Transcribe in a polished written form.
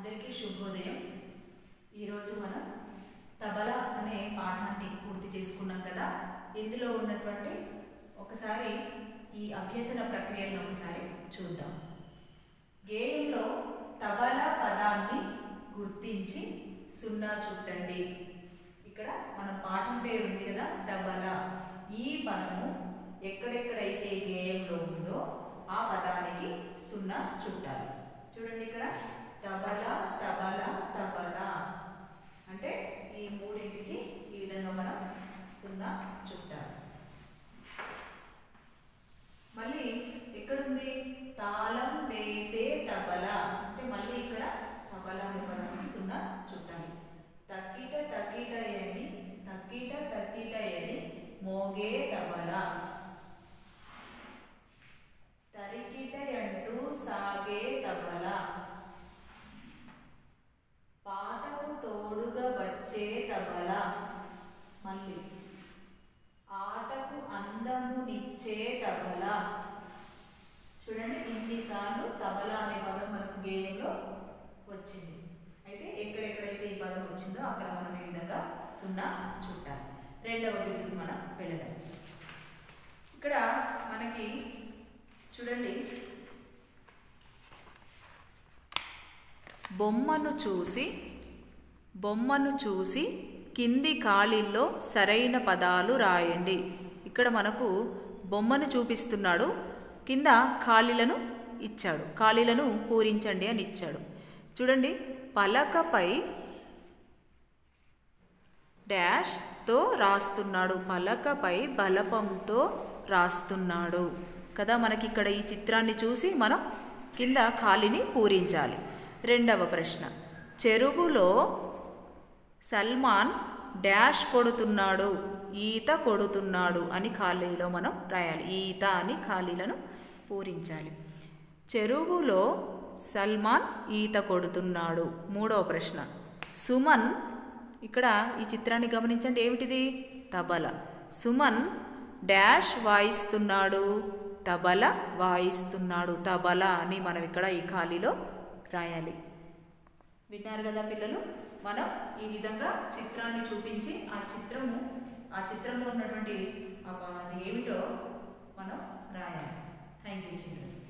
అందరికీ శుభోదయం। ఈరోజు మనం తబలా అనే పాఠాన్ని పూర్తి చేసుకున్నాం కదా। ఇందులో ఉన్నటువంటి ఒకసారి ఈ అభ్యసన ప్రక్రియను ఒకసారి చూద్దాం। గేయంలో తబలా పదాన్ని గుర్తించి సున్నా చుట్టండి। ఇక్కడ మన పాఠం పేరు ఉంది కదా తబలా। ఈ పదము ఎక్కడెక్కడైతే గేయంలో ఉందో ఆ పదానికి సున్నా చుట్టాలి। చూడండి ఇక్కడ తబలా తబలా తబలా అంటే ఈ మూడింటికి ఈ విధంగా మనం సున్నా చుట్టాలి। మళ్ళీ ఎక్కడుంది తాళం వేసే తబలా అంటే మళ్ళీ ఇక్కడ తబలా అనే పదానికి సున్నా చుట్టాలి। తక్కిట తక్కిట అని తక్కిట తక్కిట అని మోగే తబలా। తరికిట అంటూ సాగే తబలా। పాటకు తోడుగా వచ్చే తబలా। మళ్ళీ ఆటకు అందమునిచ్చే తబలా। చూడండి ఇన్నిసార్లు తబలా అనే పదం మనకు గేయంలో వచ్చింది। అయితే ఎక్కడెక్కడైతే ఈ పదం వచ్చిందో అక్కడ మనం ఈ విధంగా సున్నా చుట్టాలి। రెండవ వీడియోకి మనం వెళ్ళదాం। ఇక్కడ మనకి చూడండి బొమ్మను చూసి కింది ఖాళీల్లో సరైన పదాలు రాయండి। ఇక్కడ మనకు బొమ్మను చూపిస్తున్నాడు, కింద ఖాళీలను ఇచ్చాడు, ఖాళీలను పూరించండి అని ఇచ్చాడు। చూడండి పలకపై డాష్తో రాస్తున్నాడు, పలకపై బలపంతో రాస్తున్నాడు కదా। మనకి ఇక్కడ ఈ చిత్రాన్ని చూసి మనం కింద ఖాళీని పూరించాలి। రెండవ ప్రశ్న చెరువులో సల్మాన్ డాష్ కొడుతున్నాడు, ఈత కొడుతున్నాడు అని ఖాళీలో మనం రాయాలి। ఈత అని ఖాళీలను పూరించాలి। చెరువులో సల్మాన్ ఈత కొడుతున్నాడు। మూడవ ప్రశ్న సుమన్, ఇక్కడ ఈ చిత్రాన్ని గమనించండి, ఏమిటిది తబలా। సుమన్ డాష్ వాయిస్తున్నాడు, తబలా వాయిస్తున్నాడు, తబలా అని మనం ఇక్కడ ఈ ఖాళీలో రాయాలి। విన్నారు కదా పిల్లలు, మనం ఈ విధంగా చిత్రాన్ని చూపించి ఆ చిత్రంలో ఉన్నటువంటి అది ఏమిటో మనం రాయాలి। Thank you children.